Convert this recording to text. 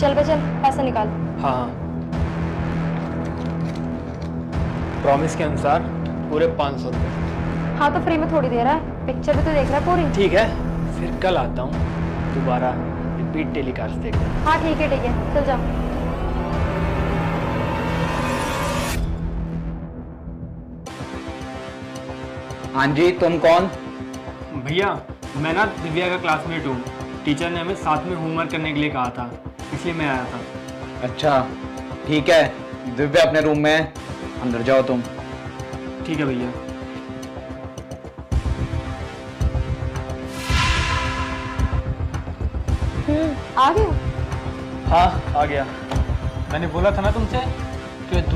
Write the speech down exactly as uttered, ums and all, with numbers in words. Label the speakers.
Speaker 1: चल बे चल, पैसा निकाल।
Speaker 2: हाँ हाँ, प्रॉमिस के अनुसार पूरे पाँच सौ रुपये।
Speaker 1: हाँ तो फ्री में थोड़ी दे रहा है, पिक्चर भी तो देख रहा है पूरी।
Speaker 2: ठीक है, फिर कल आता हूँ दोबारा रिपीट टेलीकास्ट देखते हैं।
Speaker 1: हाँ ठीक है ठीक है, चल जाओ।
Speaker 3: हाँ जी, तुम कौन?
Speaker 2: भैया मैं ना दिव्या का क्लासमेट हूँ। टीचर ने हमें साथ में होमवर्क करने के लिए कहा था, इसलिए मैं आया था।
Speaker 3: अच्छा ठीक है, दिव्या अपने रूम में है, अंदर जाओ तुम।
Speaker 2: ठीक है भैया।
Speaker 1: हम्म, आ गया।
Speaker 2: हाँ आ गया। मैंने बोला था ना तुमसे कि